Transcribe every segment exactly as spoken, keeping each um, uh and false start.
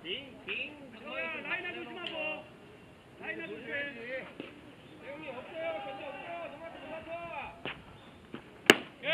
라인하고 조심하고. 라인하고 조심해. 형님 없어요. 견제 없어요. 토마토 토마토. 예.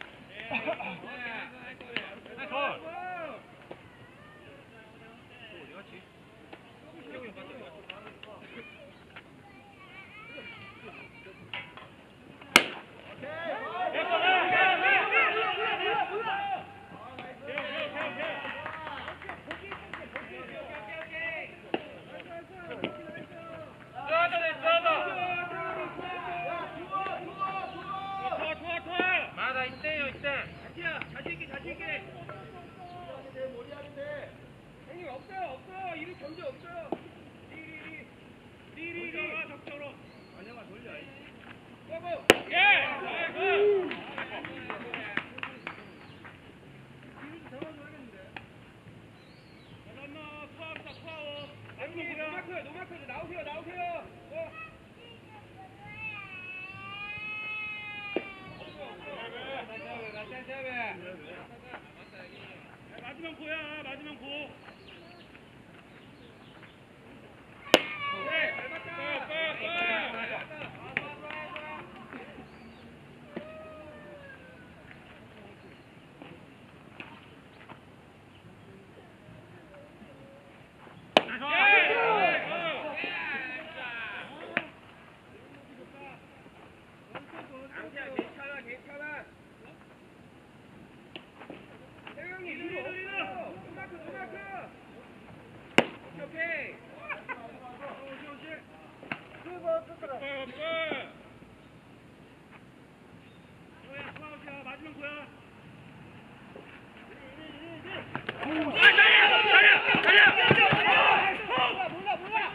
마다 있대요 있대. 자기야 자식이 자식이. 형님 없어요 없어요. 이리 견제 없어요. 리리리 리리리. 적적으로. 안녕아 돌려. 고고. 예. 아이고. 잠깐만 수학사 수학어. 형님 노마크 노마크 나오세요 나오세요. 어. 마지막 고야 마지막 고. 네, 잘 봤다. 괜찮아 괜찮아. 태경이 뒤로 없어. 노마크 노마크. 오케이 오케이. 고야 수학이야 마지막 고야. 몰라 몰라.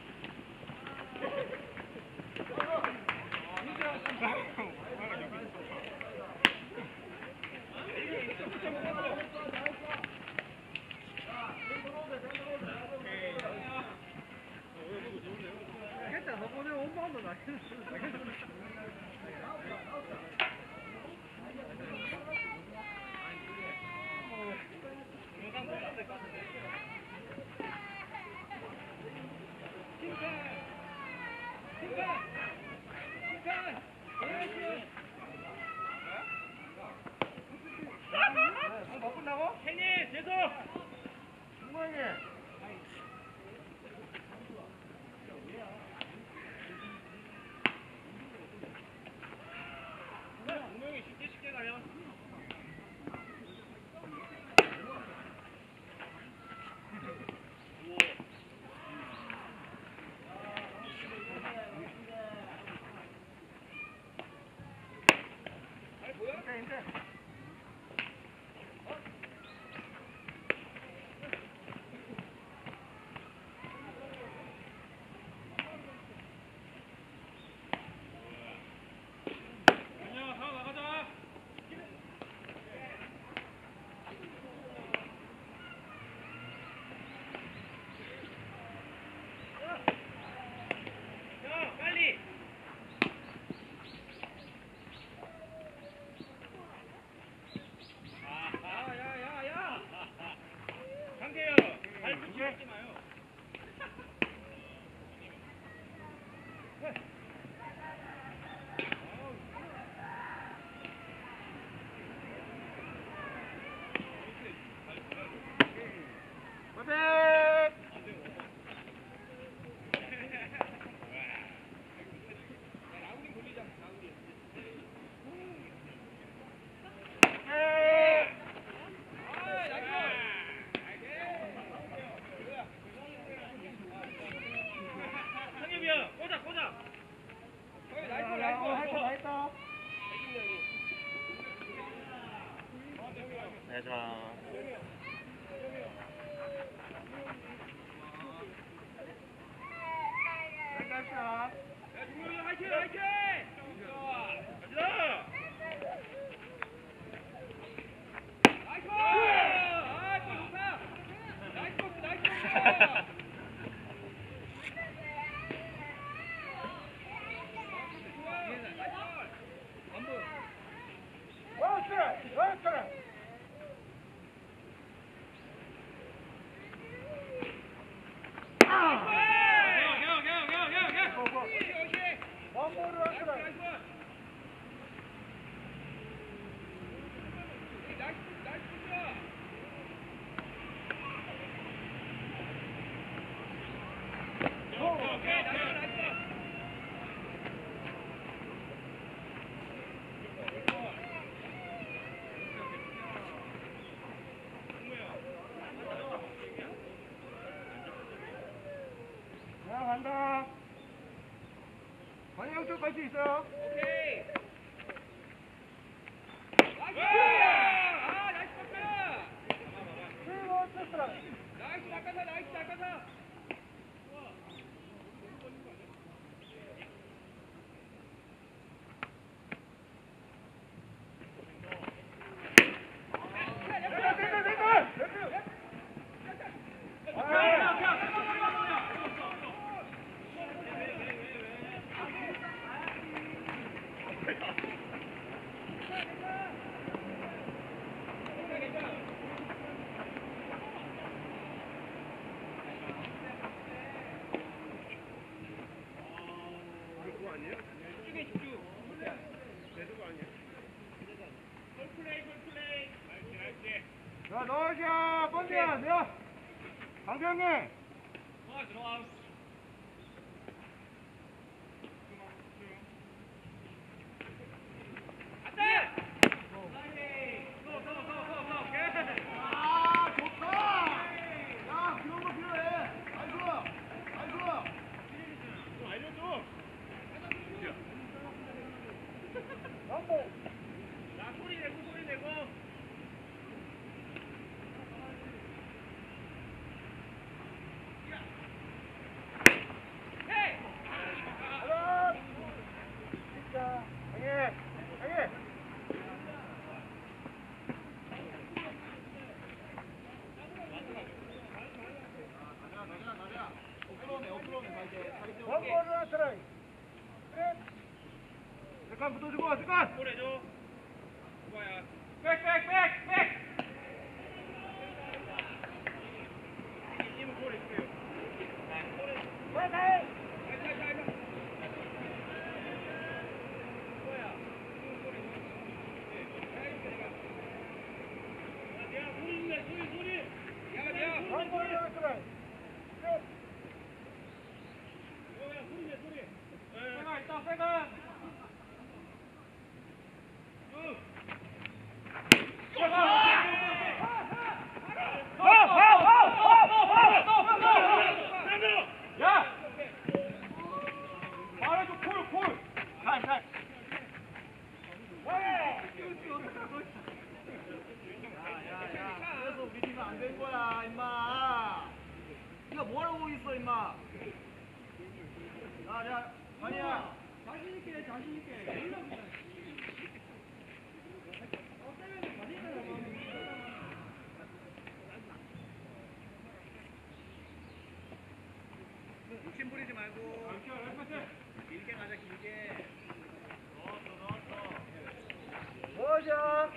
혜니 재수. 분명히 쉽게 쉽게 가요. 잘 보여? 안녕 상호 나가자. 야 빨리. 야야야야. 강태현 발 붙이지 마요. 상엽이야 꽂아 꽂아. 나이스 나이스 나이스. 내자. 야 중국이 화이팅 화이팅. 가자. 나이스. 아 골 좋다. 나이스 코스 나이스 코스. 자, 간다. 관영 쪽 갈 수 있어요. 오케이. 나이스! 아, 나이스 박사! 나이스 낙하사, 나이스 낙하사! 집중해, 집중. 골플레이, 골플레이. 자, 넣으셔. 번지야, 내가. 강병님. 들어와 들어와. 갔다! 아, 좋다. 야, 그런 거 필요해. 나이스. 나이스. 좀 알려줘. 양보. 자 소리 내고 소리 내고. 헤이! 가자. 진짜. 강해. 강해. 원볼을 트라이. 잠깐 붙어주고, 잠깐. 볼 해줘. 누가야? 백, 백, 백, 백! 이팀은 볼 해줄게요. 가자. 가자, 가자, 가자. 뭐야? 야 소리 내 소리 소리. 야, 야. 원볼을 트라이. 야 소리 내 소리. 세가 있다, 세가. 야! 말해줘, 콜, 콜! 잘, 잘. 그래서 우리 팀은 안 된 거야, 임마. 네가 뭐하고 있어, 임마. 야, 야, 아니야. 자신있게, 자신있게. 욕심 부리지 말고. 길게 가자, 길게. 뭐하자?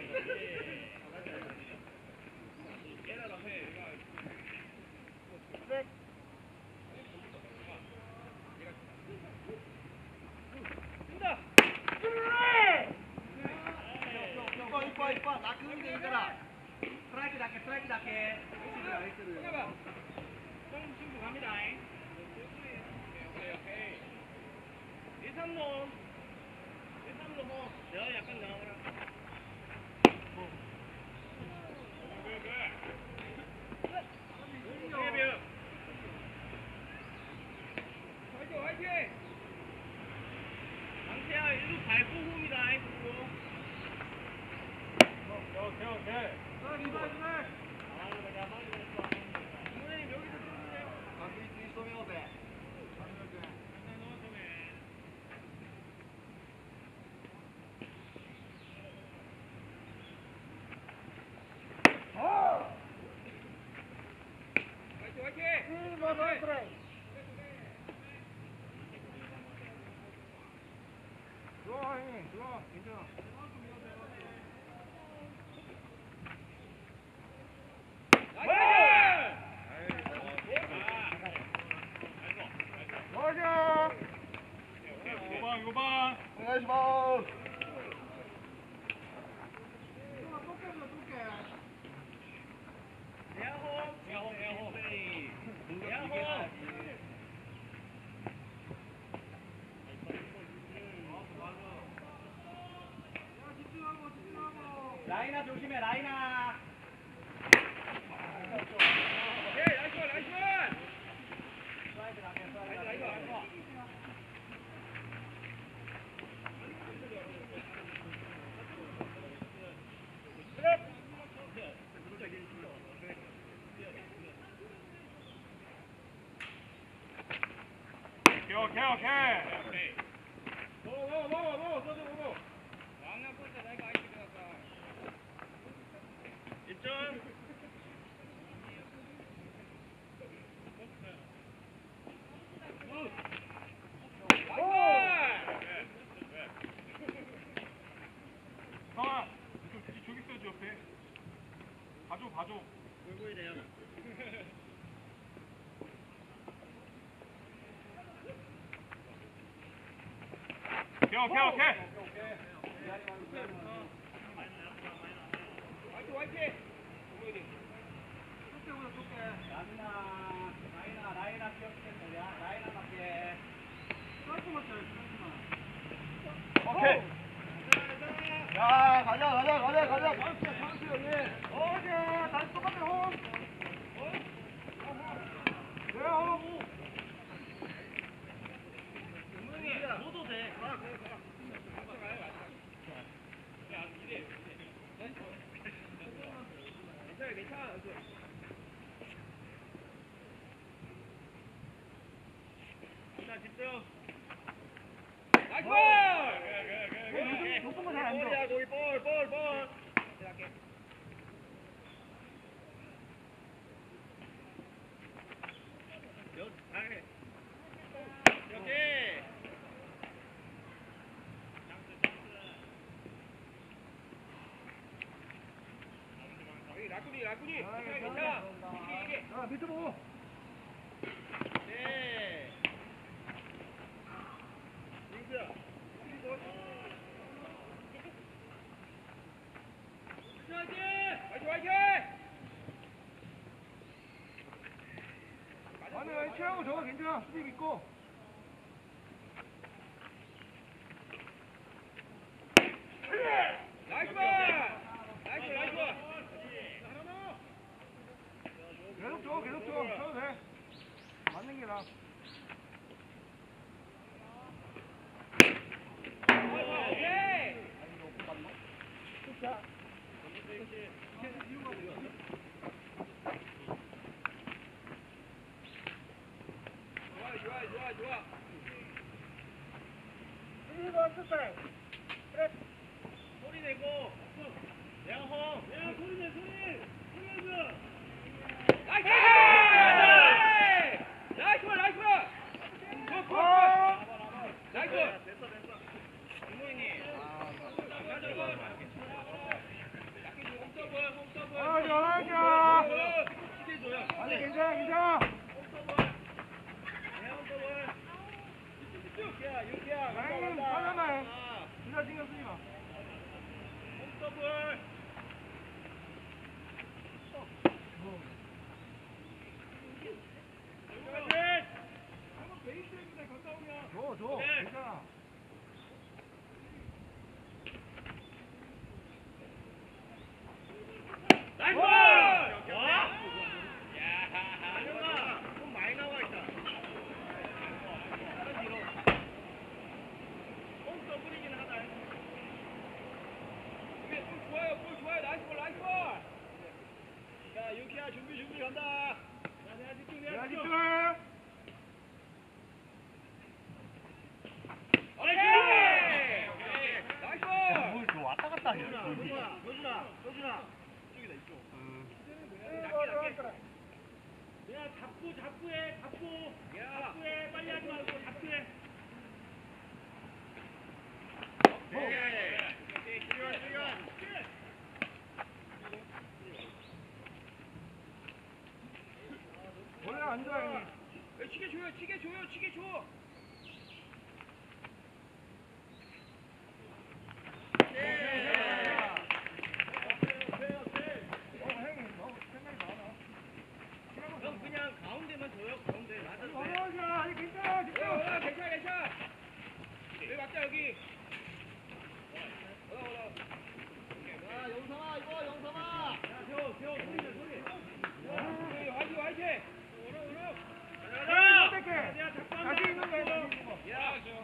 백. 뛴다! 이뻐, 이뻐, 이뻐. 나 그런 게 있잖아. 스트라이크 낫게, 스트라이크 낫게. 해봐. 형 친구 갑니다. 오케이 오케이. 이삼로. 이삼로 뭐. 너 약간 나오라. 해비요. 화이팅, 화이팅! 강태야 일루 밟고 홈이다. 오케이, 오케이. 자, 리발, 리발. 부모님 여기서 찍으세요. 화이팅, 화이팅! 좋아, 형님. 좋아. 괜찮아. 맞아. 요방 요방. 안녕하십니까. 에어홈. 에어홈 에어홈. 에어홈. 라이나 조심해, 라이나. 오케이, 나이스 원, 나이스 원! 스트라이크 낫게, 스트라이크 나이스, 낫게. 오케이 오케이. 먹어 먹어 먹어 먹어 소주 먹어. 일점. 성아, 좀 뒤 저기 있어야지 옆에. 봐줘 봐줘. 꿀꿀이네요. 오케이 오케이 오케이. 화이팅 화이팅. 라이나, 라이나, 라이나 기억했어. 야, 라이나 밖에. 오케이. 야, 가자, 가자, 가자, 가자. 찬스, 찬스, 여기. 오케이, 다시 똑같은 홈. 네, 홈. 줘도 돼. 괜찮아 괜찮아. 자 집중. 나이스 볼! 높은 거 잘 안 볼이야 줘. 거기 볼, 볼, 볼. 오케이. 여기 라꾸니, 라꾸니. 괜찮아, 괜찮아. 이게, 이게. 야, 밑에 보고. 네. 민수야. 화이팅! 화이팅! 아니, 아니, 최하고 저거 괜찮아. 수비 믿고. 나이스 볼! 나이스 볼, 나이스 볼! 계속 줘, 계속 줘. 쳐도 돼. 맞는 게 나아. 오케이! 좋아, 좋아, 좋아, 좋아. 소리 내고. 양호. 야 소리 내 소리. 소리 내줘. 나이스! 나이스 볼, 나이스 볼! 굿, 굿, 굿! 나이스 볼! 됐어 됐어. 김모희님. 홈서볼, 홈서볼. 아, 잘하자. 시켜줘요. 아니, 괜찮아, 괜찮아. 유키야, 유키야. 라인 하나만 해. 진짜 신경 쓰지 마. 홈서볼. 베이스인데 갔다 오면. 줘, 줘. 네. 괜찮아. 나이스! 와! 와! 야, 형아, 좀 많이 나와 있다. 뒤로. 홈 더블이긴 하다. 볼 좋아요, 볼 좋아요. 나이스 볼, 나이스 볼. 자, 유키야 준비 준비 간다. 야, 내가 집중, 내가 내가 집중. 집중해. 오케이. 나이스 볼. 뭘, 너 왔다 갔다 해. 효준아, 효준아, 효준아. 이쪽이다, 이쪽. 야, 잡고, 잡고 해, 잡고. 야. 잡고 해, 빨리 하지 말고, 잡고 해. 오케이. 시간, 시간. 원래 안 좋아, 형님. 치게 줘요, 치게 줘요, 치게 줘. 형, 그냥 가운데만 줘요, 가운데. 맞아도 돼. 올라오자. 아니, 괜찮아. 집중. 올라, 올라, 괜찮아, 괜찮아. 여기 맞자, 여기. 올라, 올라. 야, 영삼아, 이거, 영삼아. 야, 세워, 세워, 소리 내, 소리. 여기 화이팅, 화이팅. 가자! 선택해. 내가 잡고 한다. 자신 있는 거야, 자신 있는 거. 야, 저.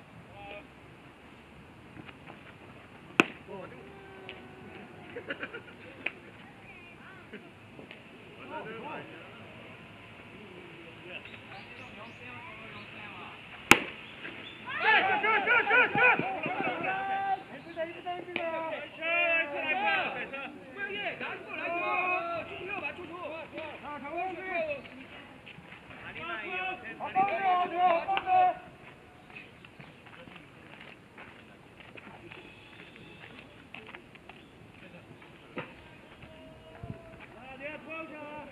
아, 내가 도와줘.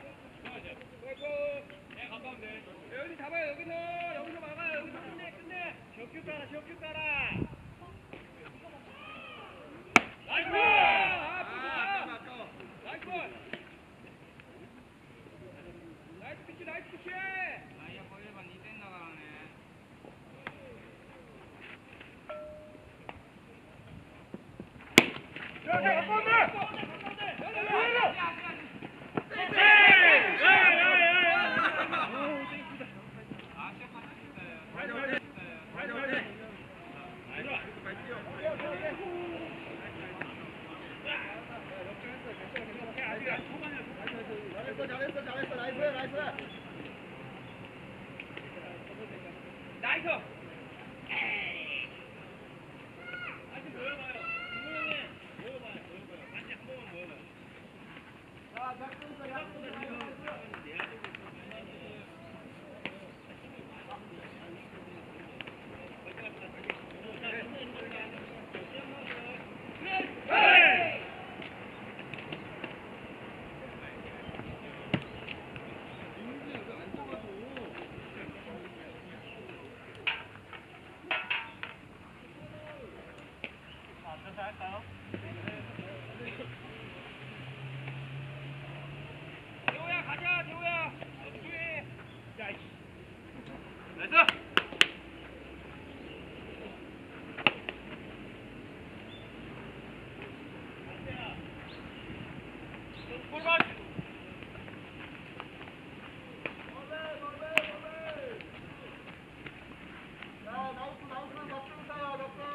여기 잡아요. 여기서 여기서 막아요. 여기서 끝내 끝내. 셔큐 따라, 셔큐 따라. 나이스! 아, 좋다. 나이스 볼. 나이스 피치, 나이스 피치. 야, 야, 가운데! 잘했어, 잘했어, 잘했어. 나이스, 나이스. 나이스. 다시 모여봐요. 김호영님, 모여봐요, 모여봐요. 다시 한 번만 모여봐요. 자, 작전 있어, 작전 있어. 앉아서 할까요? 재호야 가자, 재호야. 조용히. 야, 이씨. 나이스. 골반. 자, 나우스, 나우스, 잡수 있어요, 잡수.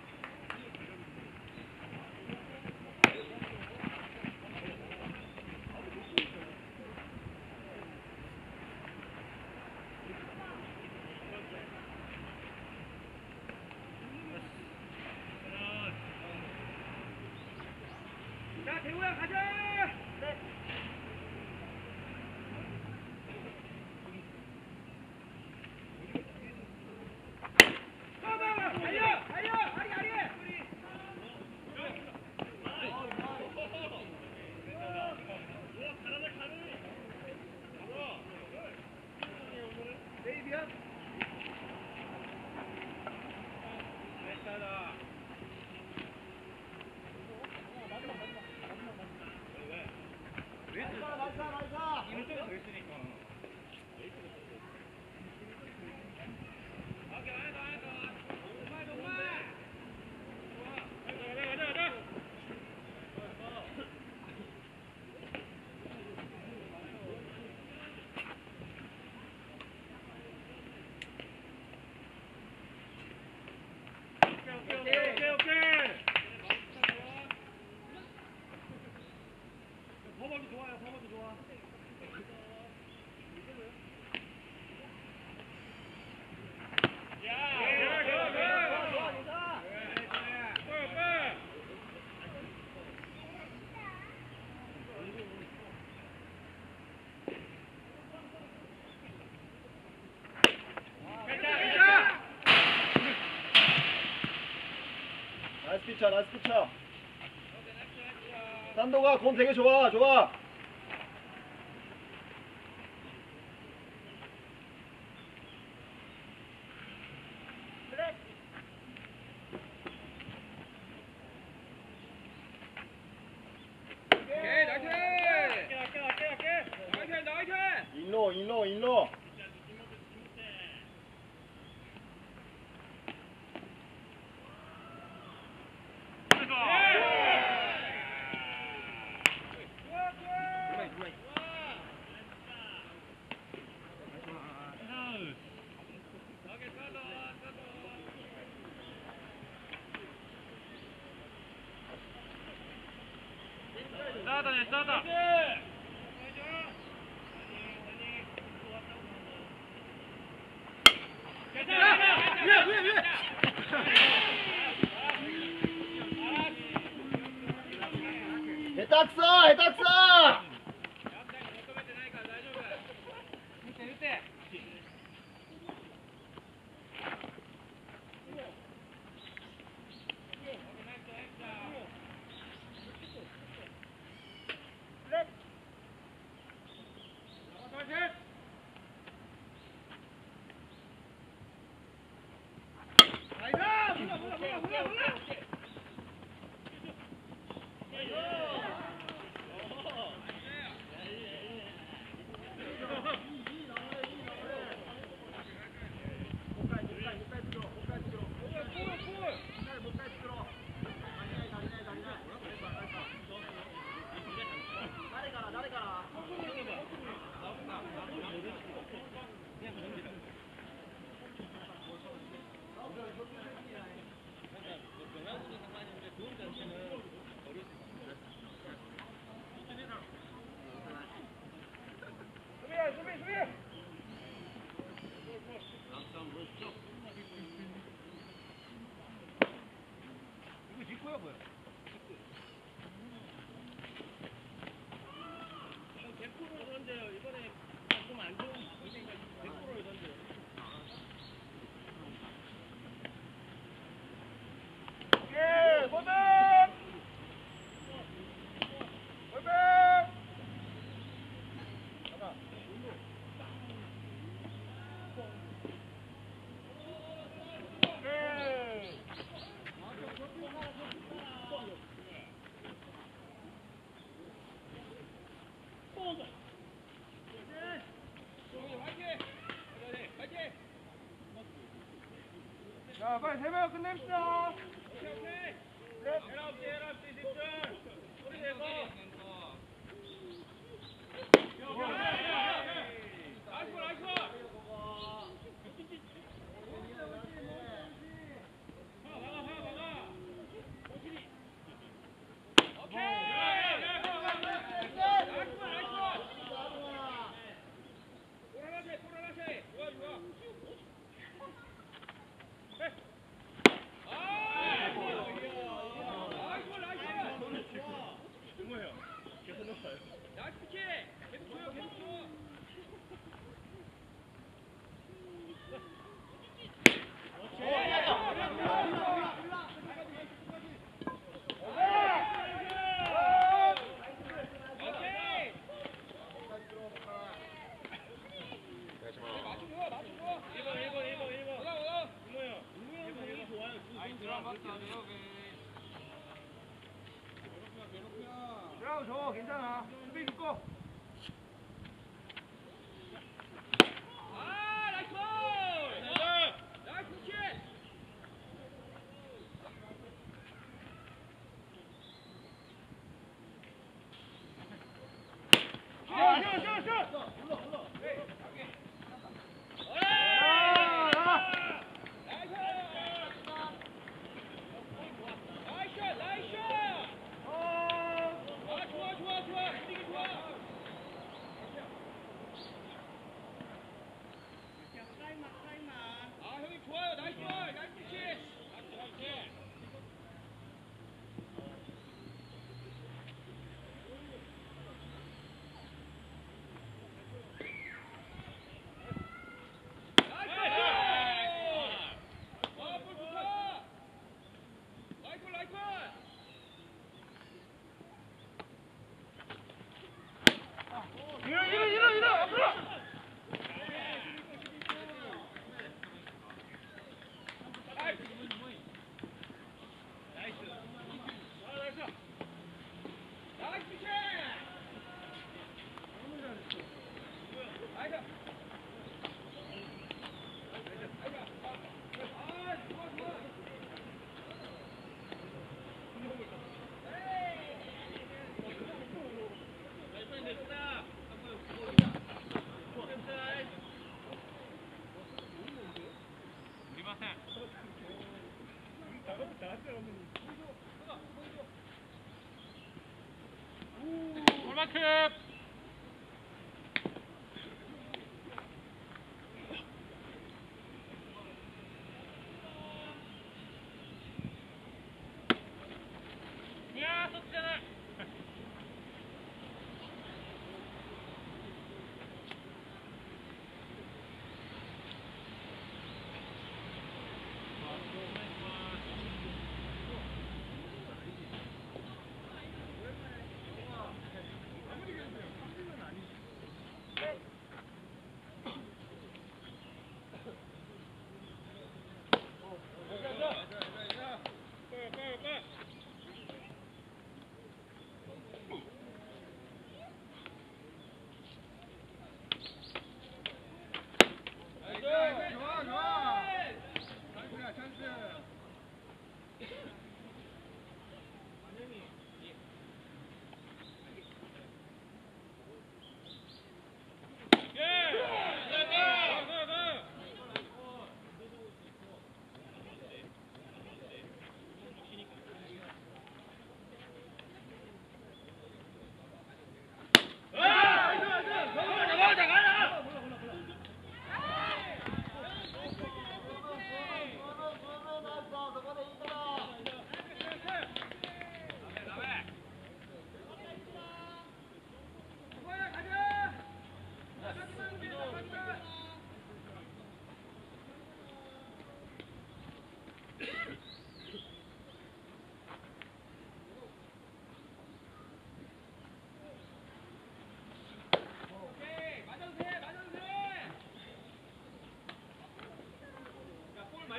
자, 재호야 가자. 가봐, 달려, 달려, 아리, 아리. 베이비야? 나이스, 나이스, 나이스. 오케이, 오케이, 오케이. 버버도 좋아요, 버버도 좋아. 야, 야, 야, 야. 빨리, 빨리. 나이스 피쳐, 나이스 피쳐. 산도가 공 되게 좋아, 좋아. 오케이, 나이스. 갈게, 갈게, 갈게, 갈게. 나이스, 나이스. 일로, 일로, 일로. 싸다, 내 싸다. 위에, 위에, 위에. 해딱서, 해딱서. 몰라 몰라. 이거 직구야 뭐야? 백 퍼센트 던져요. 이번에 조금 안 좋은 분위기가 백 퍼센트 던져요. 예, 버튼! 버튼! 자, 빨리 세 명 끝냅시다. 오케이, 오케이. 넷. 열아홉 시, 열아홉 시 집중. 소리 내고. 나이스, 나이스. 들어가고 줘, 괜찮아. 수비 죽고. 아, 나이스! 나이스, 그렇지! 아, 슛, 슛, 슛! 이리 이리 이리 이리 앞으로. 골마크. 야, 섰잖아. 아,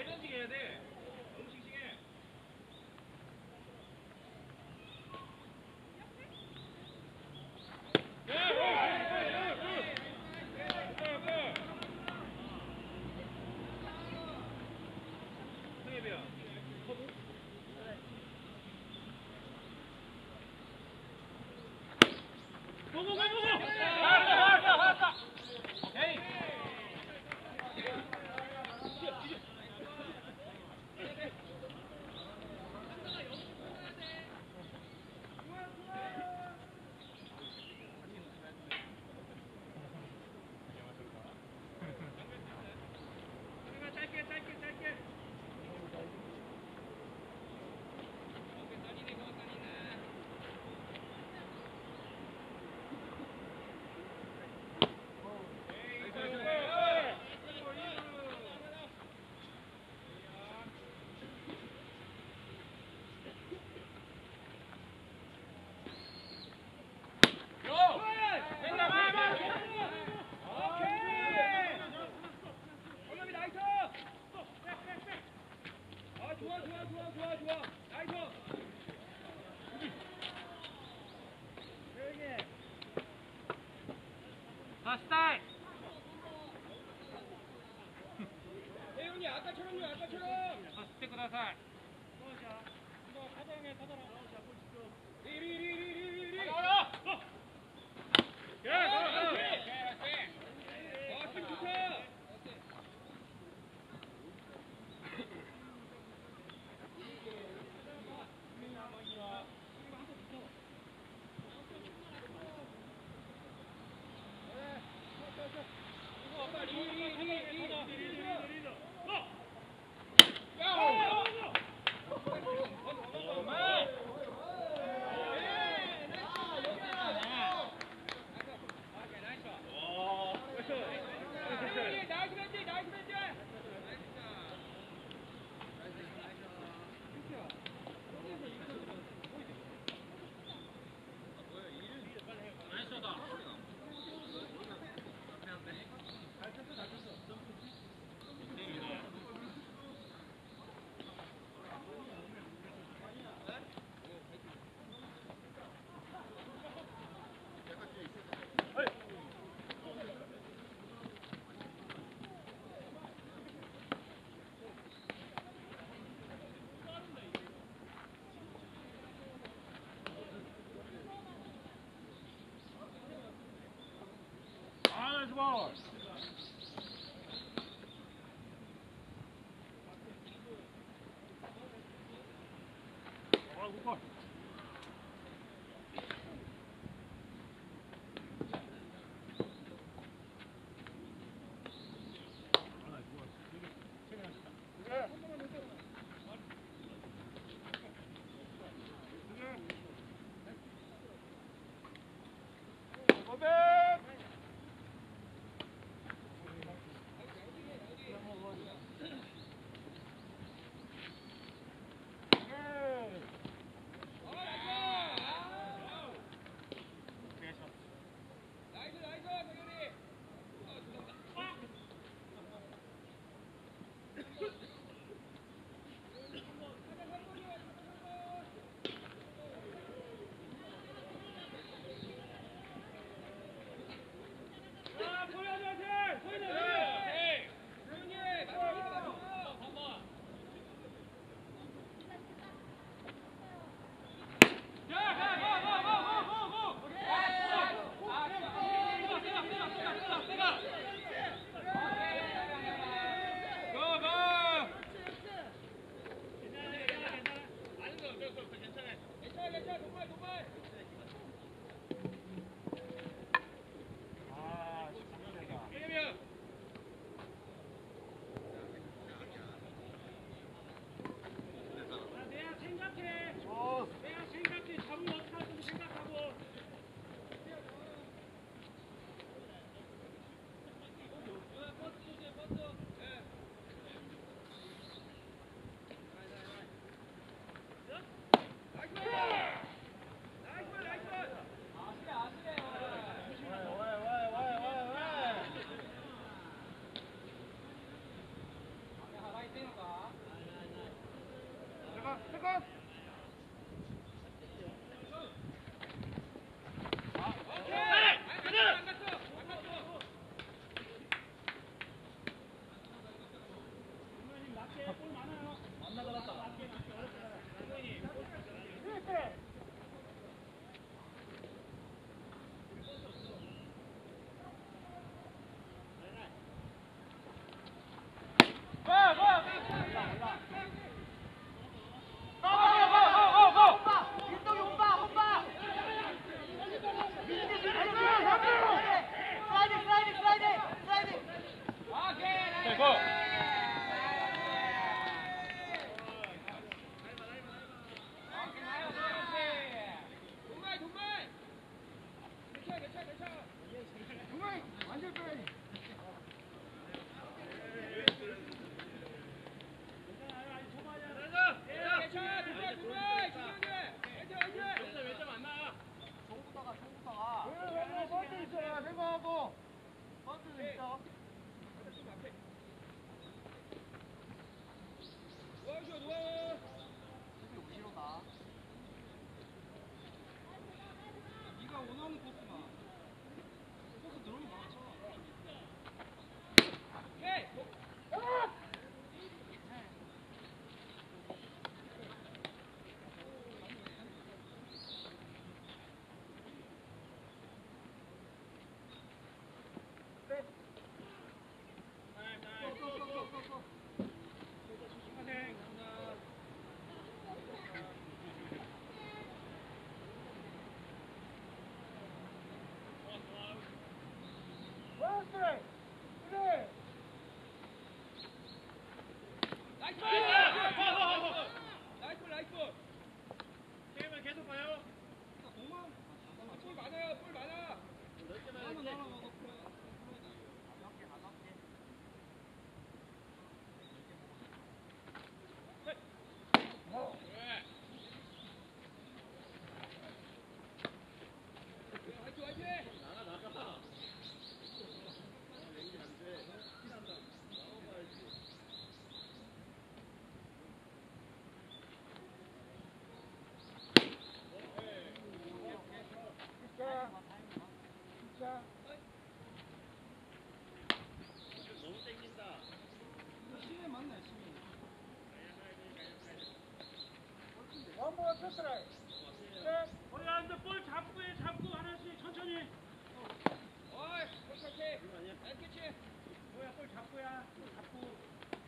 잘 던지게 해야 돼. 너무 싱싱해. 혜윤이 아까처럼요, 아까처럼. 이리 이리 이리 이리 이리. 야, 아, 팀 좋다. ball. 만나 잡았다. 윤동이 온다, 온다. 민지 지금 달려, 슬라이딩, 슬라이딩, 슬라이딩, 슬라이딩. 오케이, 고! 동말, 동말! 괜찮아, 괜찮아, 괜찮아. 동말, 완전 빼야지. 괜찮아, 동말, 동말! 중요한데! 괜찮아, 괜찮아! 몇 점 안 나? 정부다가, 정부다가. 번트 있어. 생각하고. 번트도 있어. 좀 앞에. 누워줘, 누워! 수비 오시로다. 네가 원하는 코스만. 코스 들어오면 많아. 오케이! 나이스! 나이스 볼, 나이스 볼! 게임을 계속 가요. 볼 많아요, 볼 많아! 화이팅, 화이팅! 너무 땡긴다. 심해 맞나 심해. 거기 앉아 볼 잡고 해 잡고 하나씩 천천히. 어이, 오케이, 오케이. 나이스 캐치. 뭐야 볼 잡고야. 볼 잡고.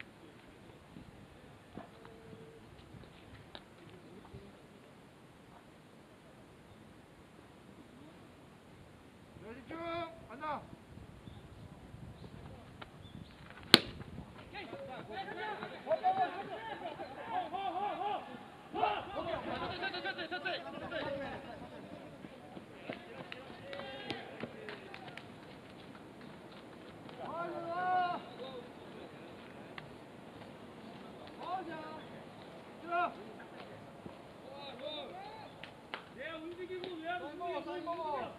집중. 간다. 내가 움직이고 왜 안 움직여?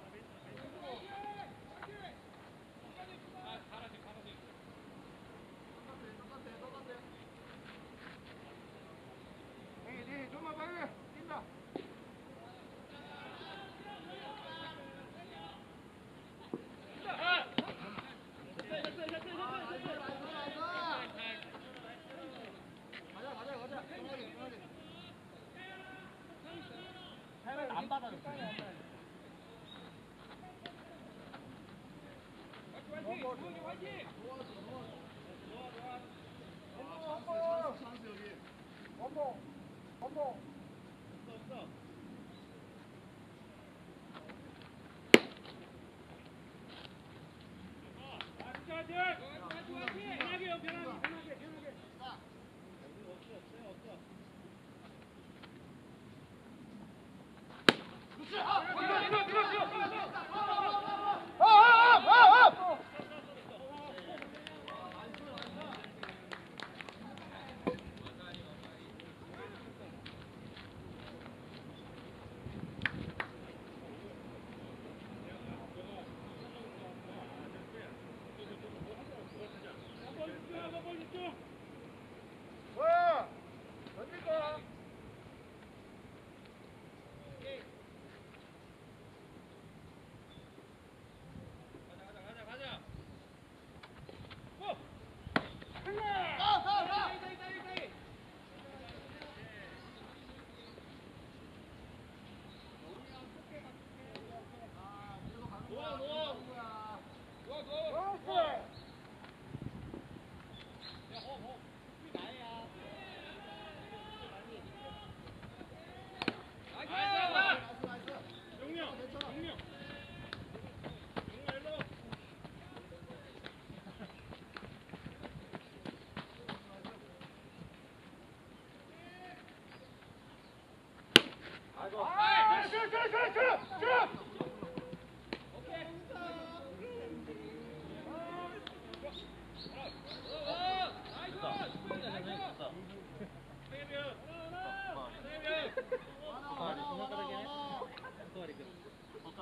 네, 네, 좀만 빨리. 뛴다. 가자, 가자, 가자. 편하게, 편하게. 안 받아. 화이팅, 화이팅! 주먹이 화이팅! 원봉, 원봉. 화이팅 화이팅. 편하게요 편하게 편하게 편하게.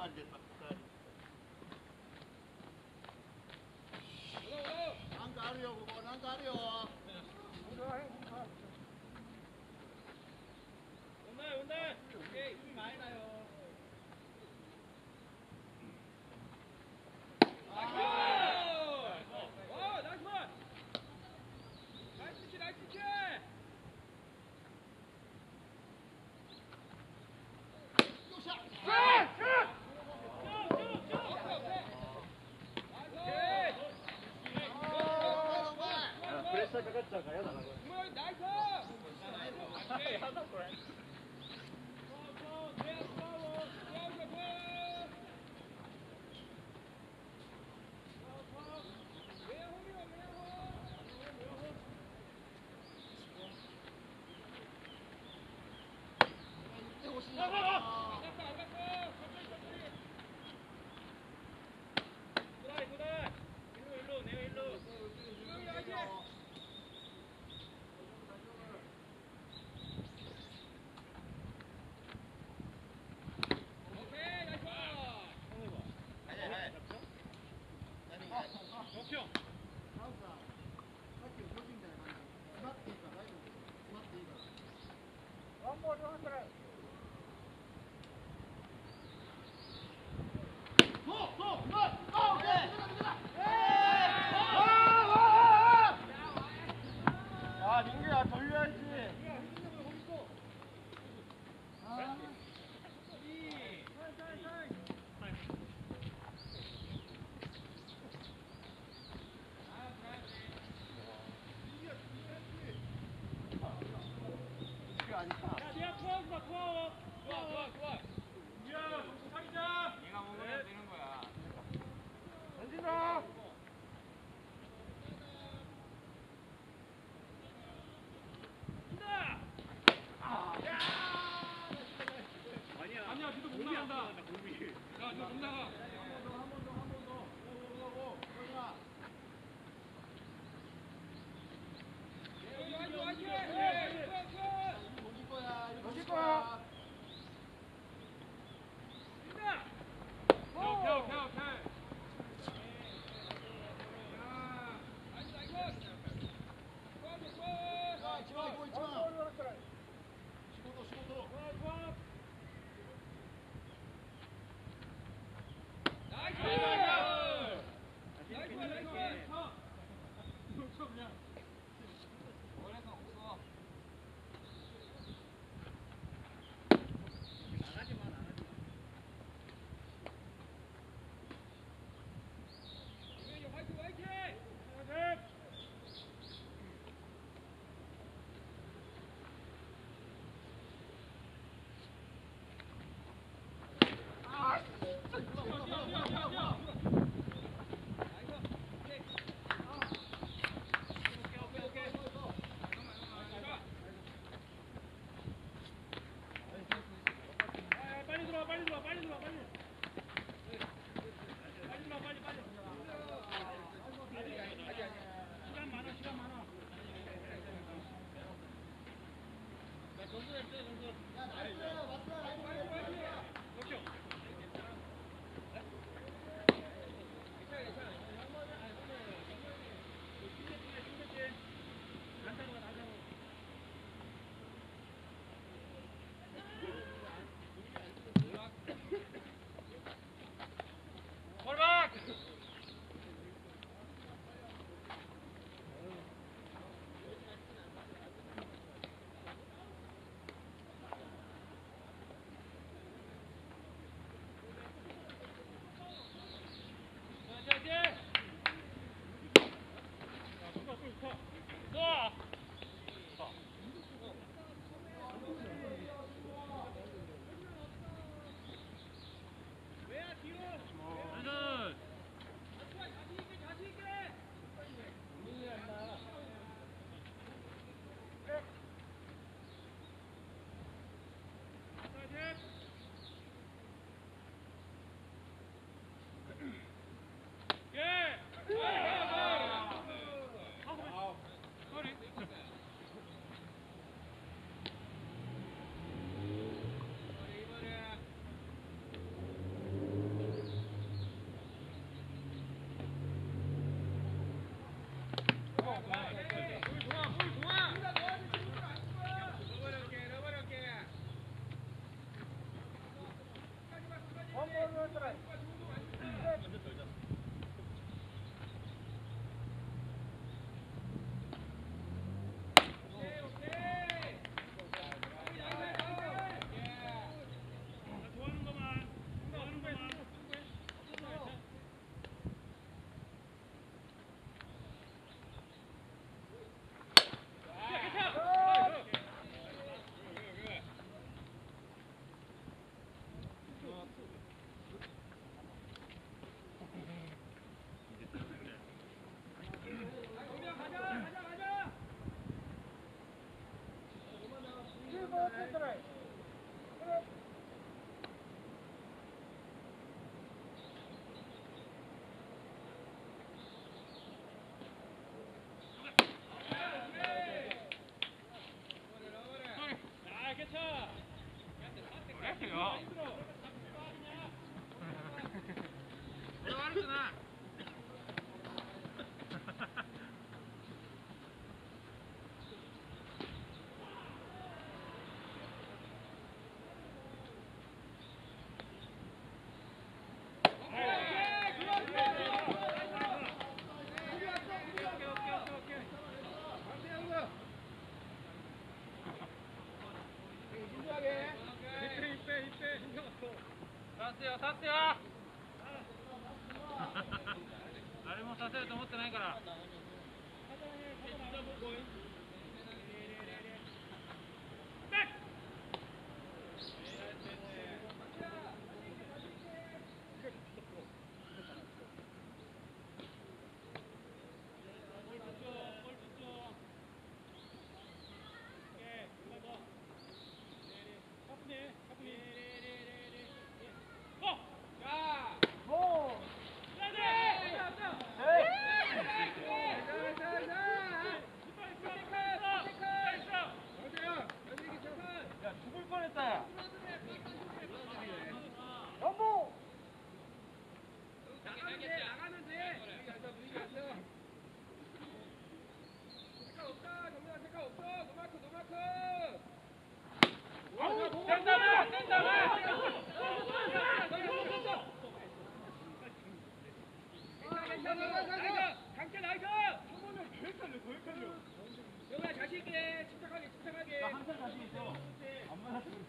人됐다. 난 가려 그거 난 가려. 온다 온다. 오케이 힘이 많이 나요. 와 나이스 볼. 나이스 피치 나이스 피치. 프레셔 가깝자 가야 나가. 나이스. 아 민규야 돌려야지. 던진다. 아니야 지도 못 나간다. 야 지도 못 나가. 던질 거야. 오케이 오케이 오케이. 자, 지마 이거 있지마. 십오 도 십오 도. 빨리 들어와 빨리 들어와 빨리 들어와 빨리. 빨리 들어와 빨리 빨리. 시간 많아 시간 많아. 야 점수 냈어 점수. 야, 나이스. 왔어. 오케이. 골박! よ立ってよ誰もさせると思ってないから 강태 나이스! 영아 자신 있게 침착하게 침착하게. 나 항상 자신 있어. 안 맞았어 그렇지.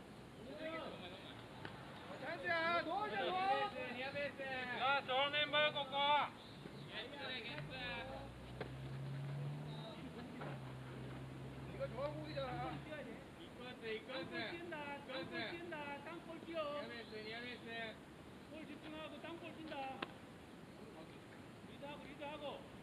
찬스야 놓아줘 놓아. 자 좋은 멤버 꼬꼬 이거 좋은 공이잖아. 이끌었어 이끌었어 뛴다. 땅볼 뛴다. 땅볼 뛰어. 볼 집중하고 땅볼 뛴다. 리드하고 리드하고.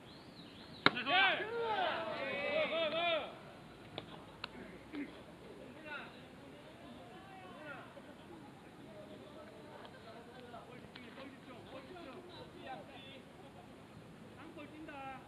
땅볼 뛴다.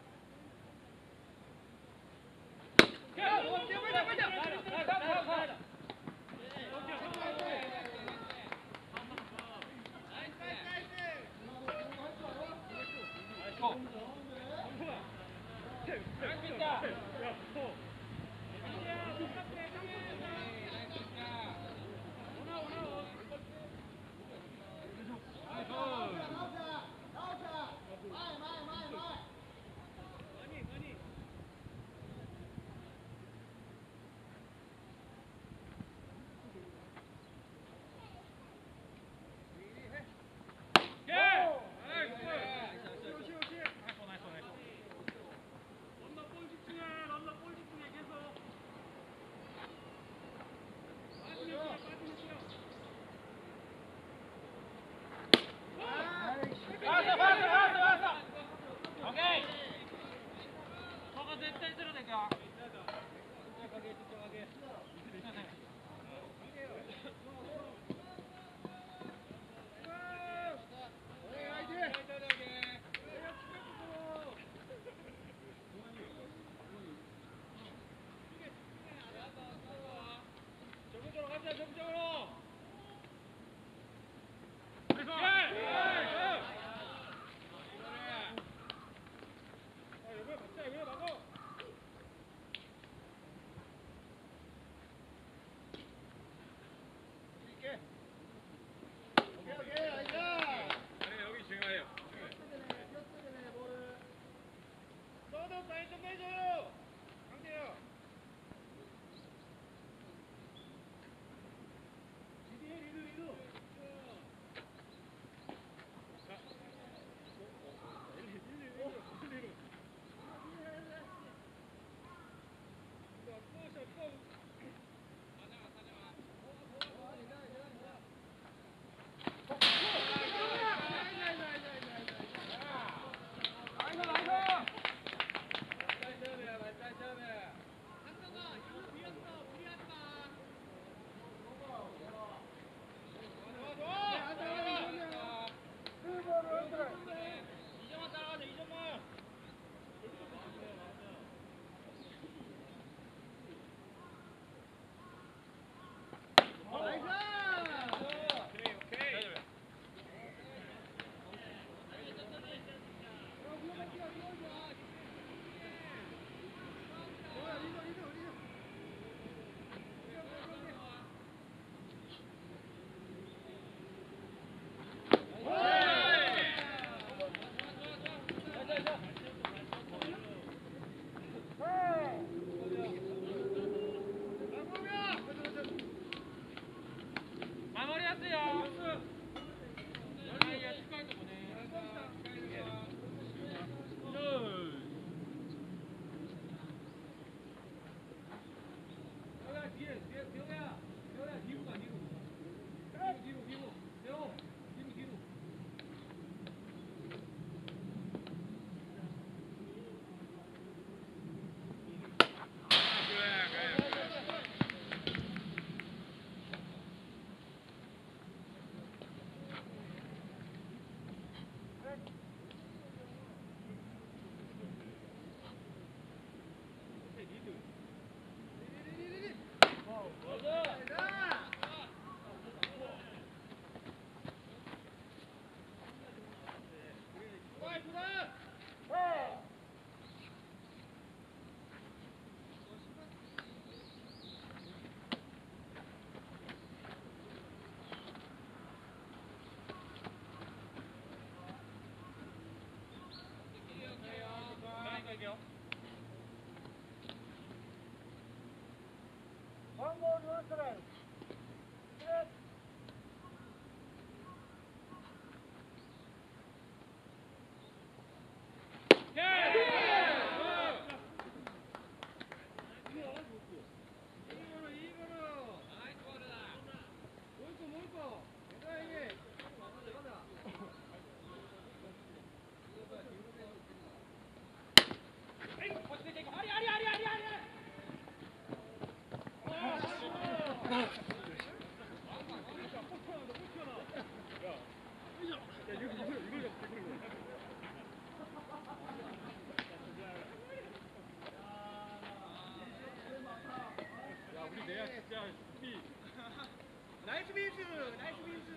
왔어 왔어 왔어 왔어 오케이 저거絶対するでか 침착하게 침착하게. 적극적으로 가자 적극적으로. 있게. 원볼 원 스트라이크. 나이스 민수! 나이스 민수!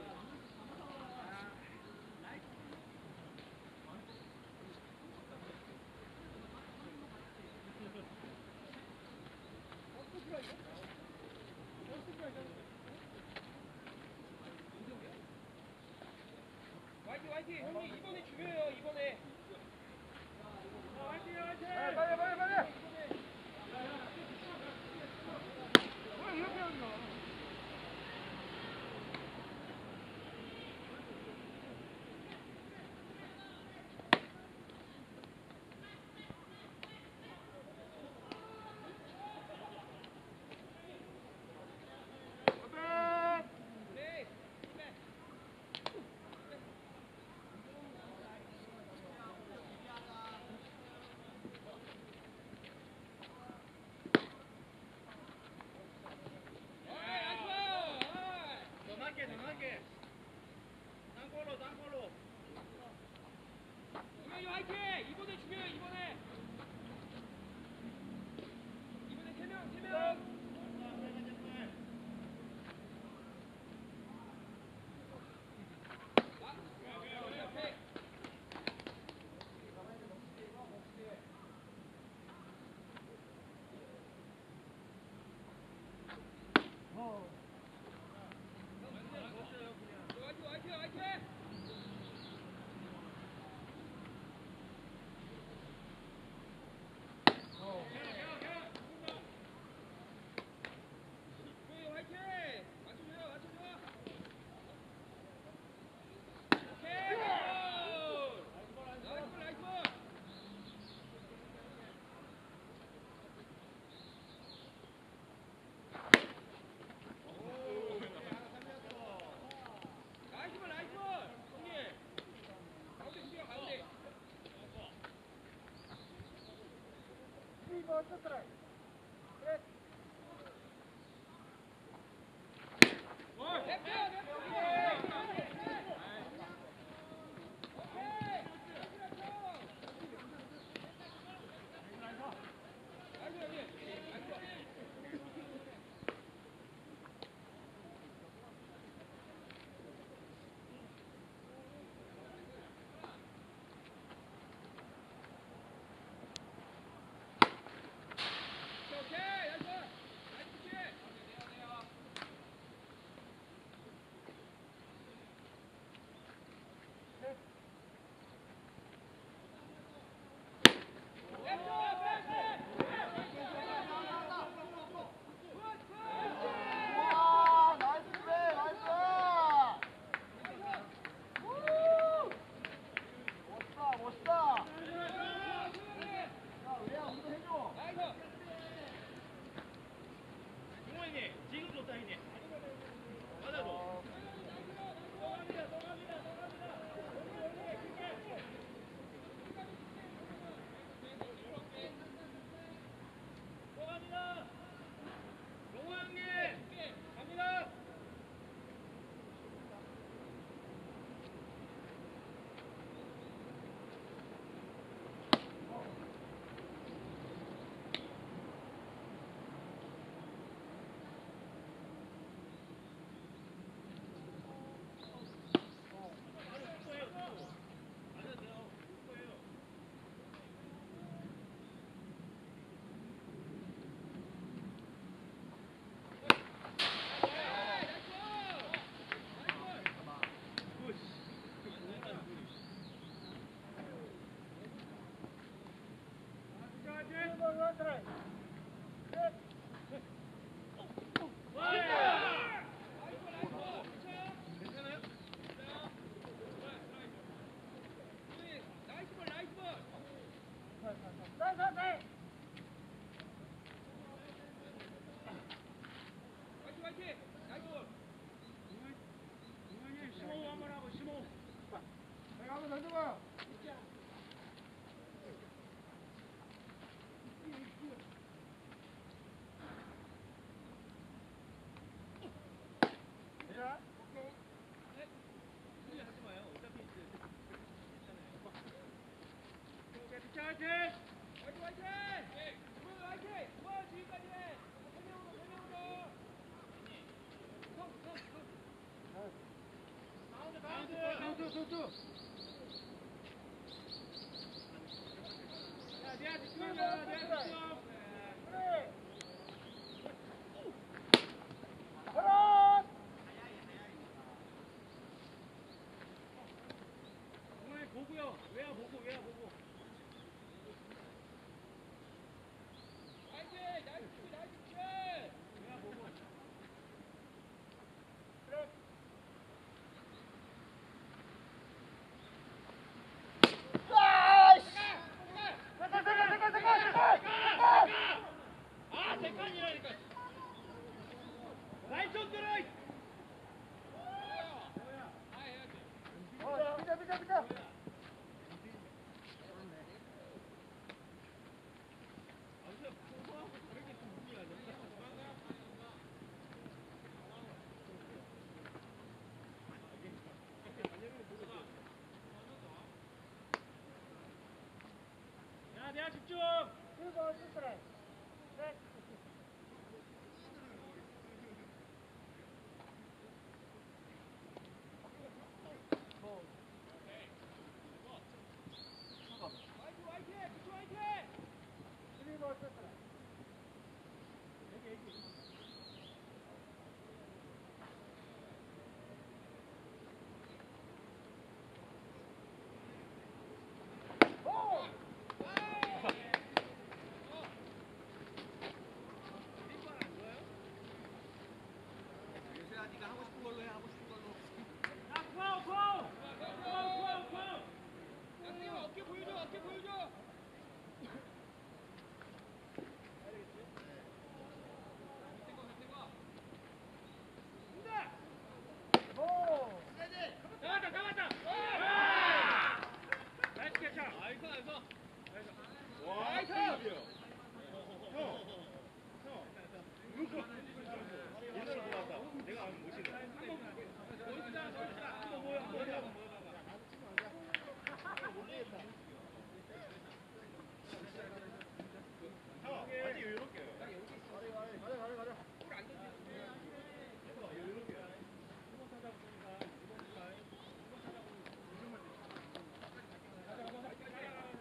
화이팅 화이팅! 형님 이번에 중요해요 이번에! 화이팅 화이팅! 빨리 빨리 빨리! 왜 이렇게 하는 거야? 화이팅! 이번에 중요해 이번에! 이번에 세 명, 세 명! 화이팅 화이팅 화이팅! 원 스트라이크. 그래. 와, 나이스 플레이, 나이스. 우! 멋있다, 멋있다. 야, 우리야, 우리도 해줘. 동호이님 지금 좋다 형님. 맞아도. 갑니다. 동호 형님 갑니다. 원 스트라이크. 그래. 화이팅! 화이팅 화이팅! 이번 화이팅! 이번 지금까지 세 명으로 세 명으로. 가운데 가운데. 야, 내가 집중하자. 내가 집중. 오늘 보고요. 외야 보고, 외야 보고. 화이팅! 나이스, 나이스! 외야 보고. 아, 색깔이라니까. 나이스 들어. 야, 내가 집중. 화이팅, 화이팅! 집중 화이팅! 요새야 네가 하고 싶은 걸로 해. 하고 싶은 걸로. 야, 구하오, 구하오! 구하오, 구하오, 구하오! 야, 띄워, 어깨 보여줘, 어깨 보여줘! 잡았다, 잡았다! 나이스 캐쳐! 나이스, 나이스! 와, 나이스! 형! 형! 옛날에 보았다. 내가 아는 못이다. 보여주자, 보여주자. 한번 보여, 한번 보여. 형, 아직 이렇게. 가자, 가자, 가자. 꿀안 던지는 해봐, 이렇게. 이번 타자 보니까, 이번 타자. 이번 타자 보니까. 가자, 가자, 가자.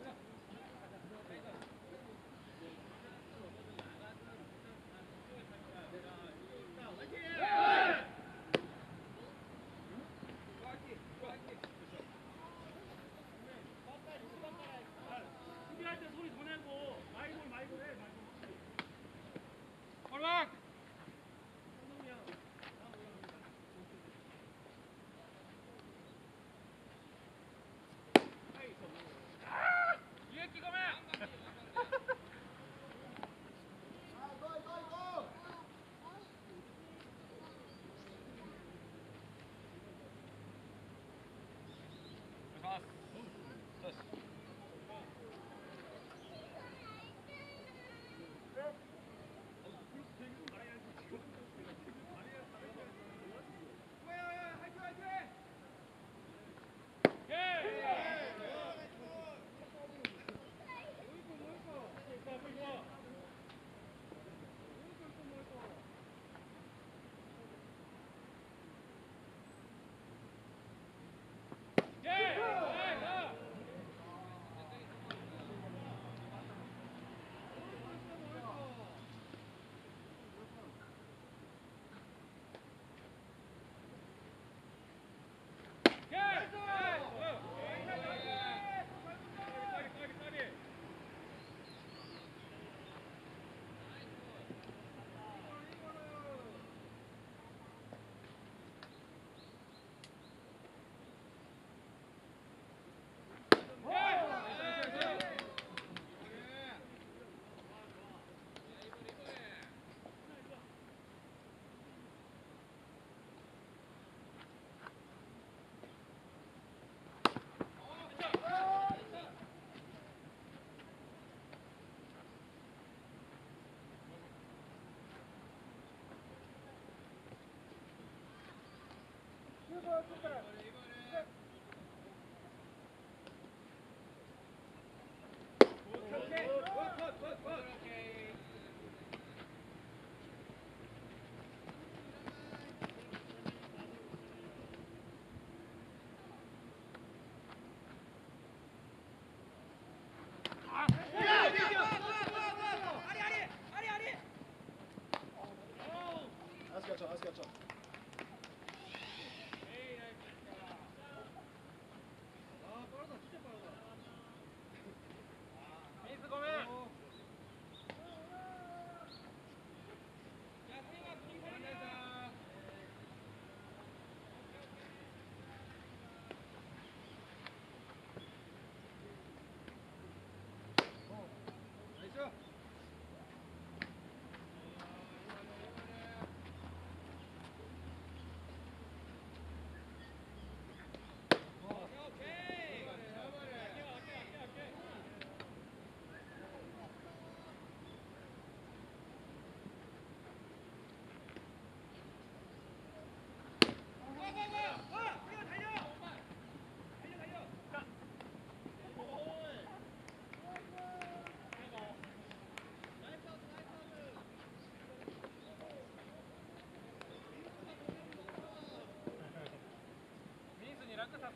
수비할 때 소리 더 내고 마이볼 마이볼 해 마이볼. 얼락. 이해 끼고매.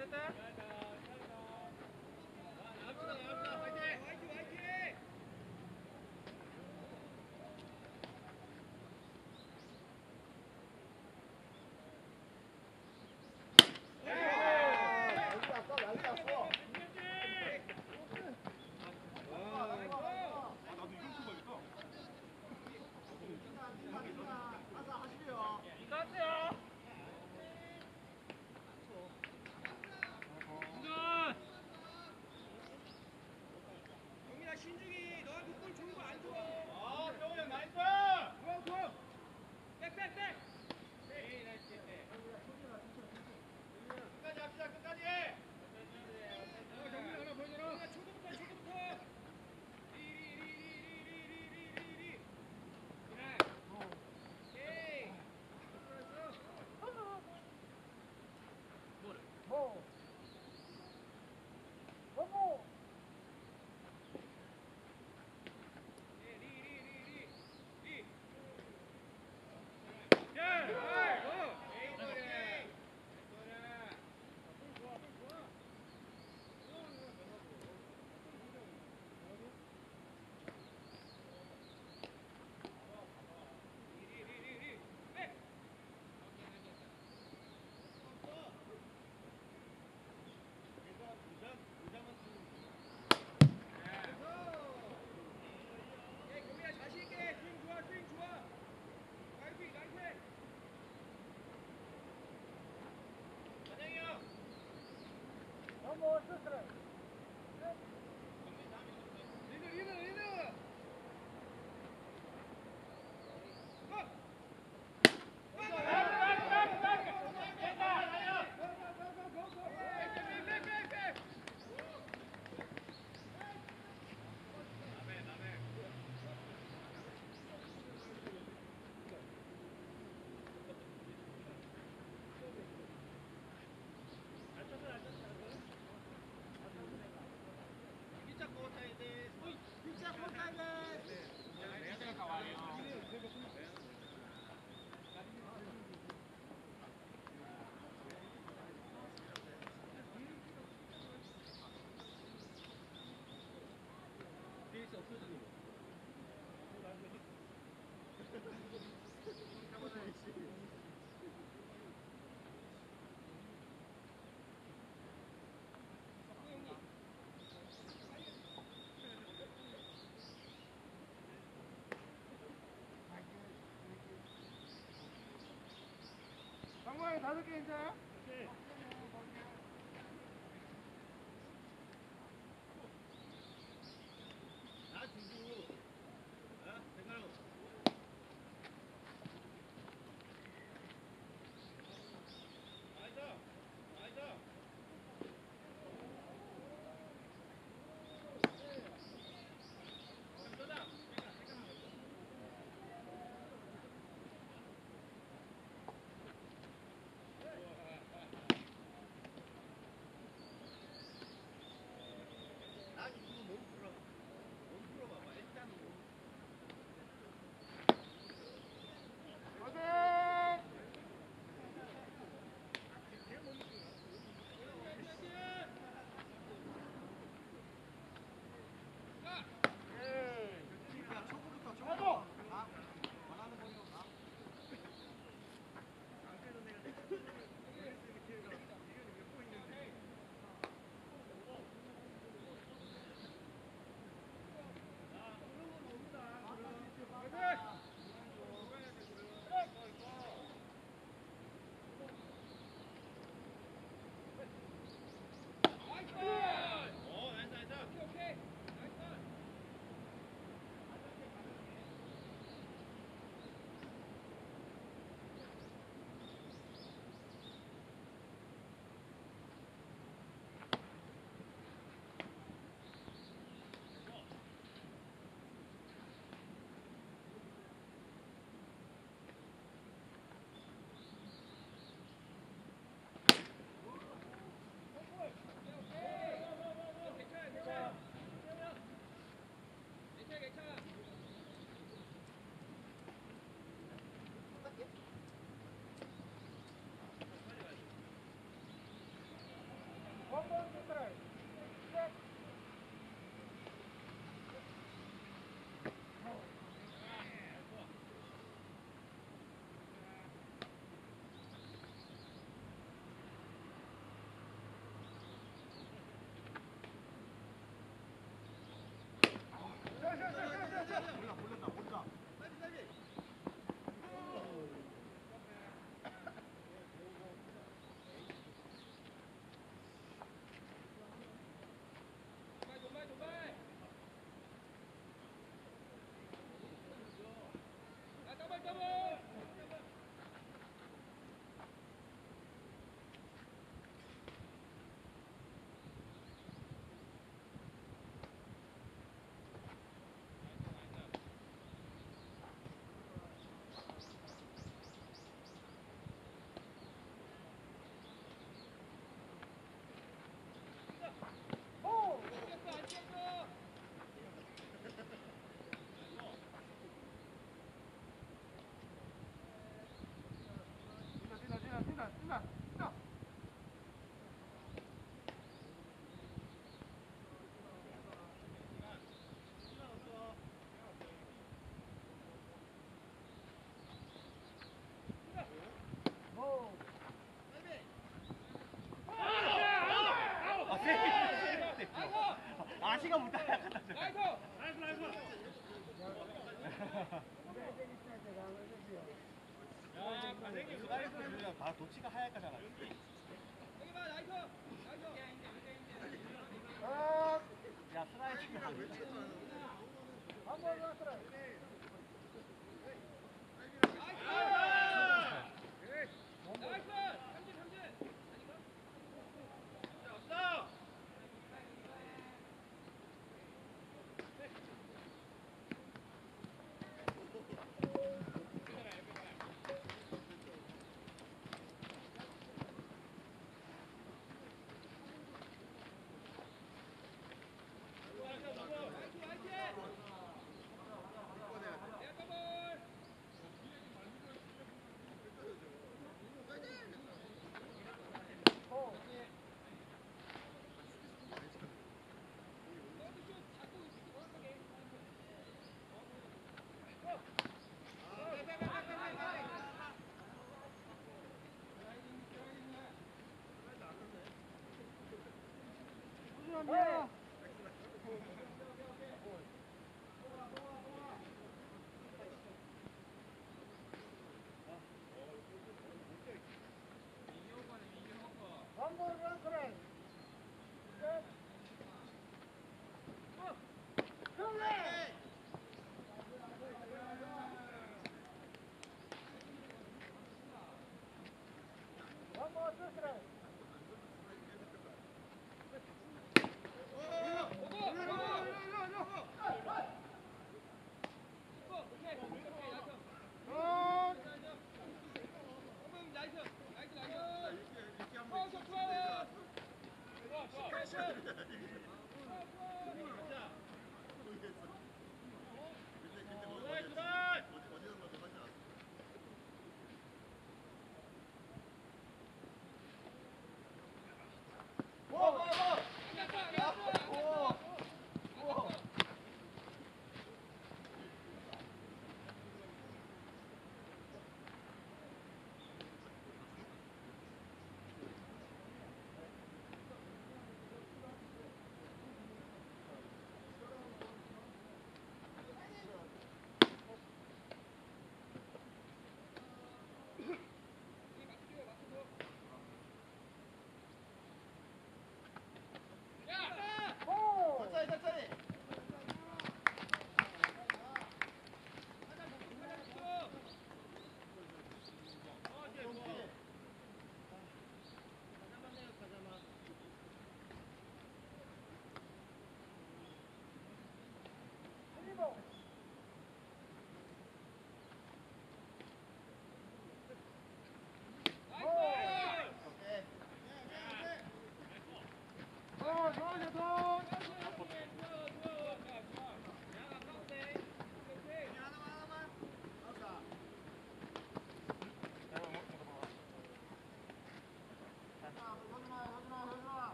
상무에 다섯 개 괜찮아? 잘생긴 스라이스 그냥 다 도치가 하얗잖아. 야 스라이스가 한번 왔어라. 네. 한번 왔어라. 한번 왔어라.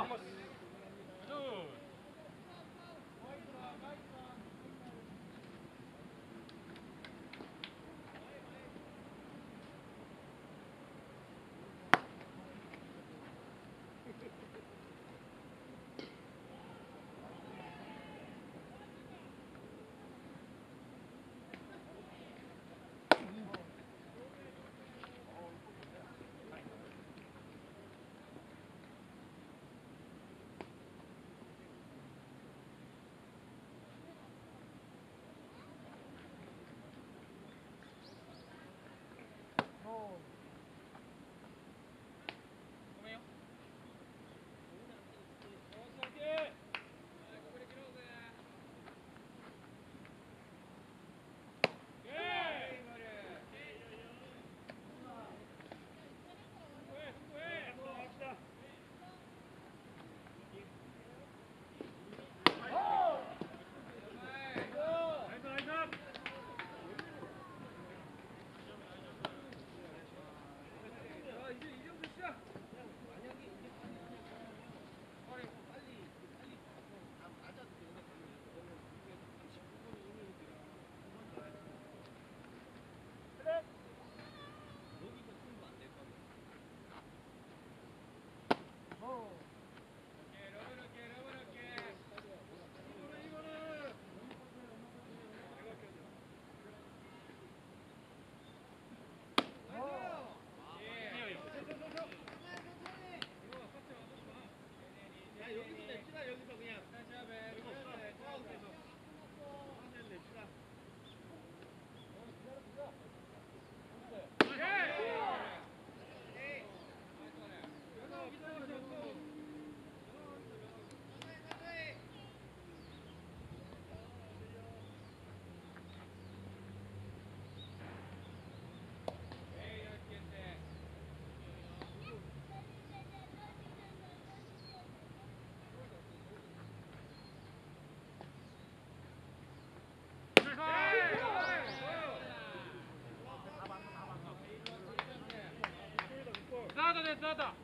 나왔다 됐어 나왔다.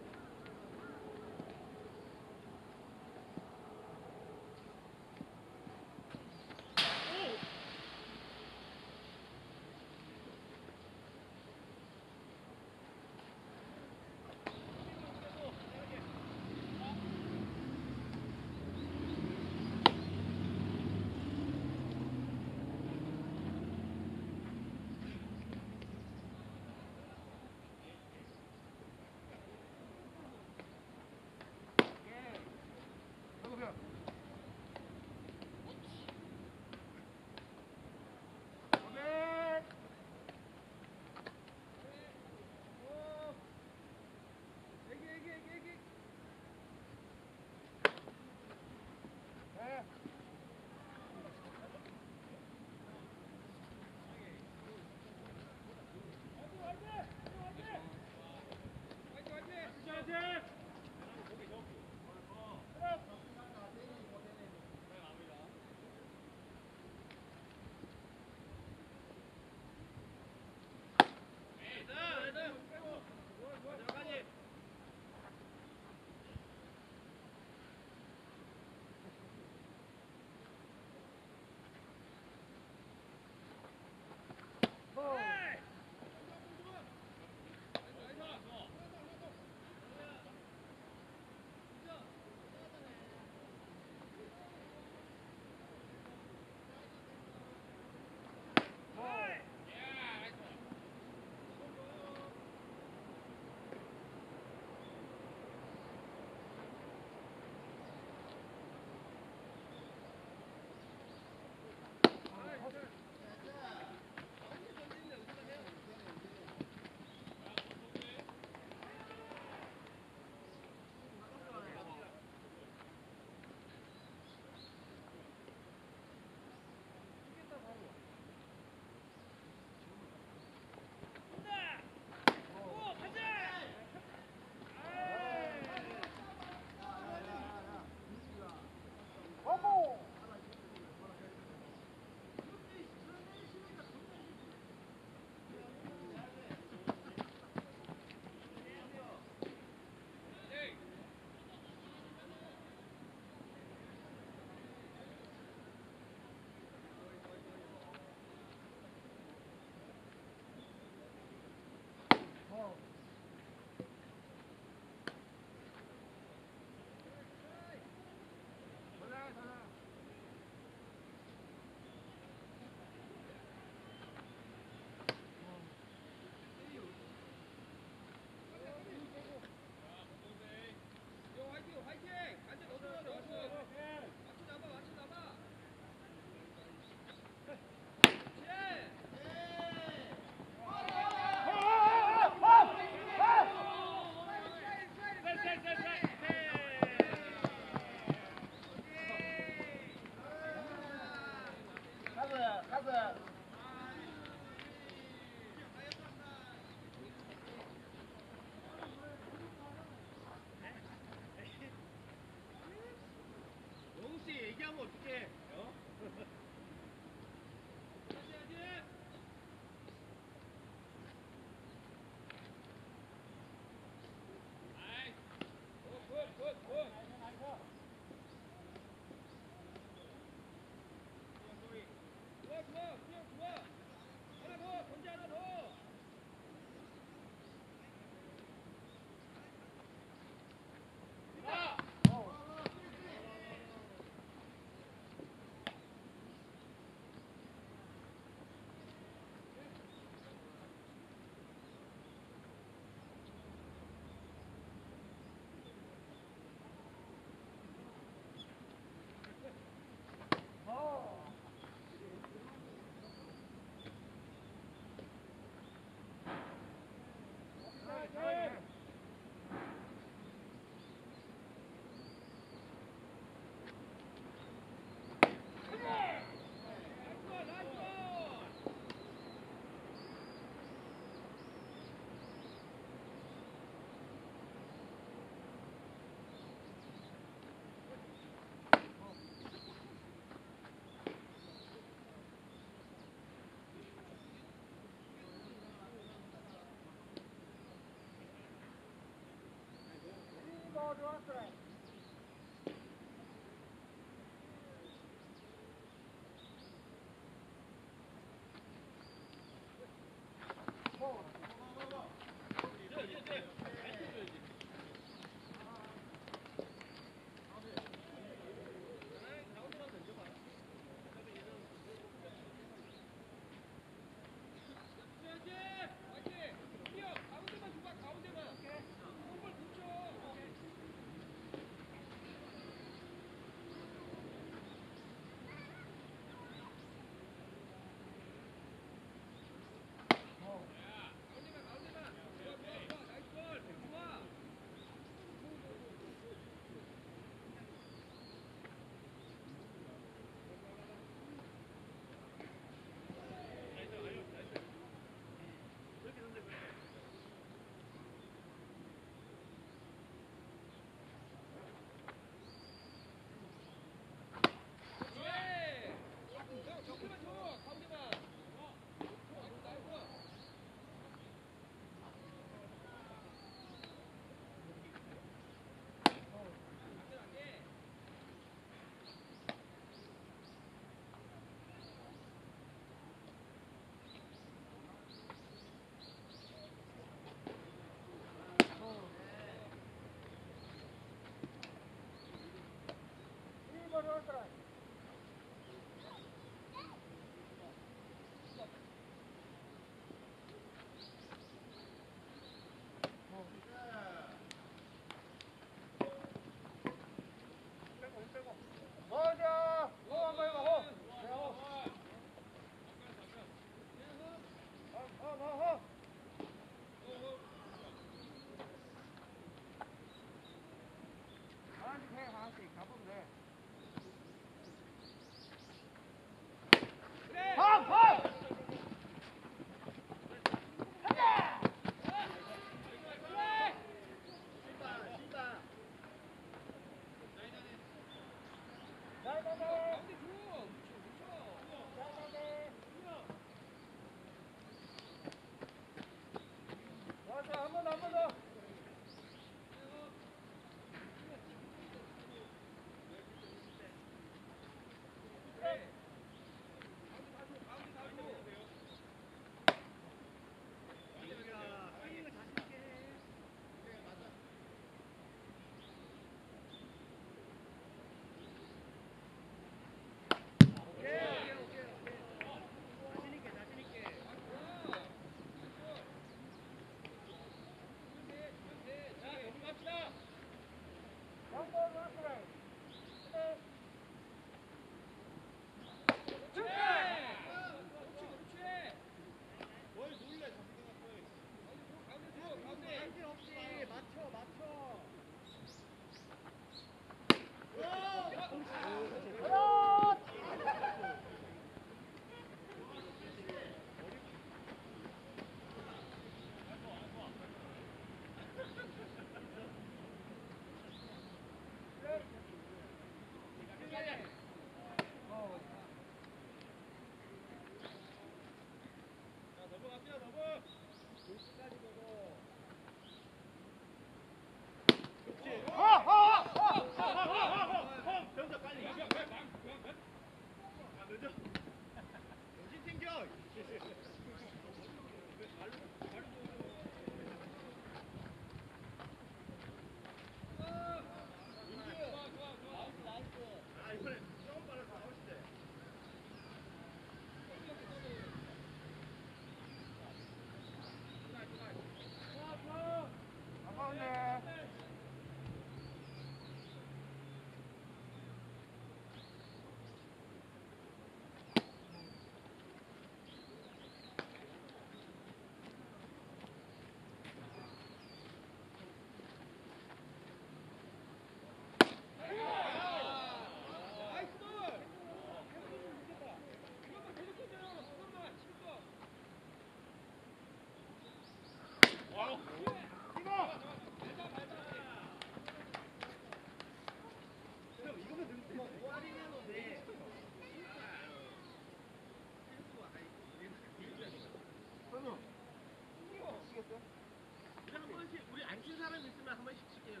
우리 안 친 사람 있으면 한 번씩 칠게요. 그러면 그것만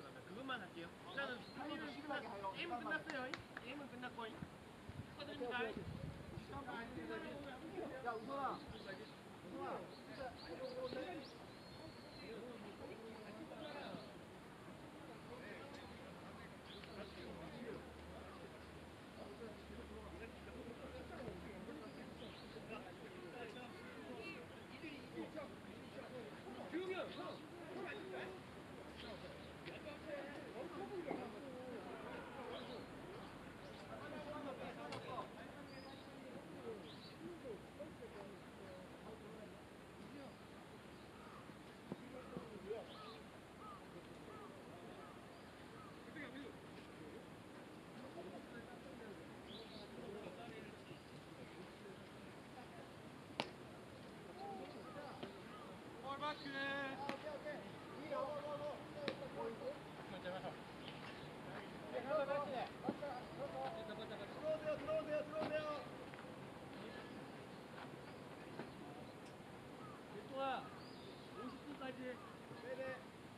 말만 할게요. 일단은 게임은 끝났어요. 게임은 끝났고. 축하드립니다. 야, 우선아. 우선아. 들어오세요, 들어오세요, 들어오세요. 일동아, 오십 분까지. 네네.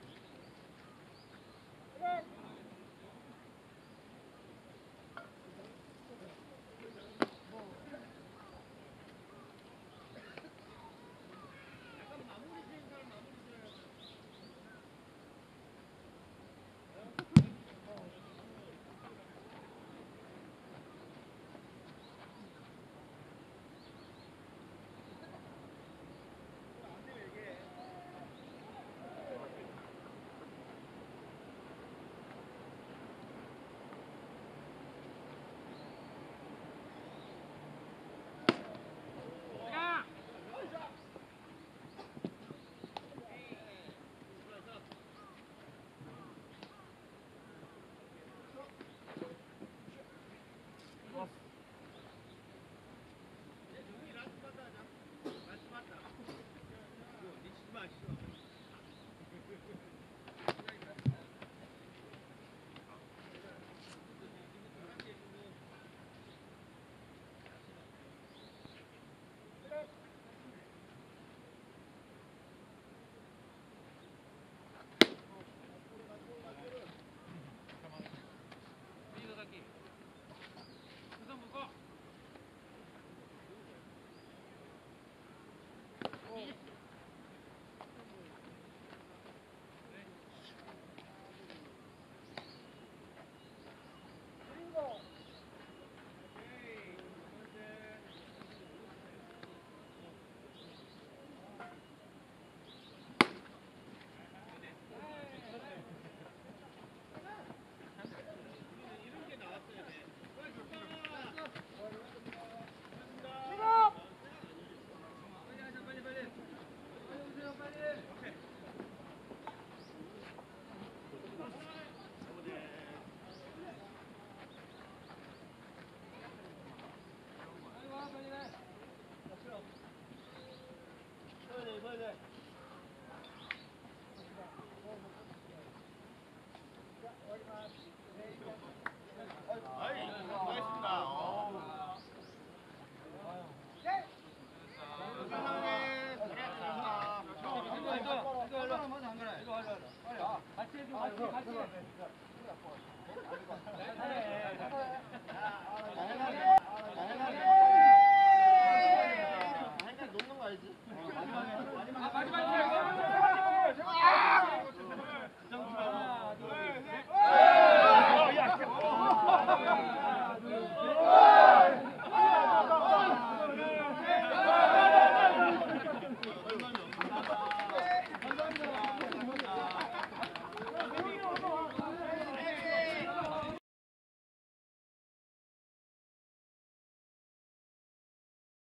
리더 갈게. 우선 묶어. 아이, 수고하셨습니다. 어우. 건강하게 잘했습니다. 같이 해줘, 같이, 같이.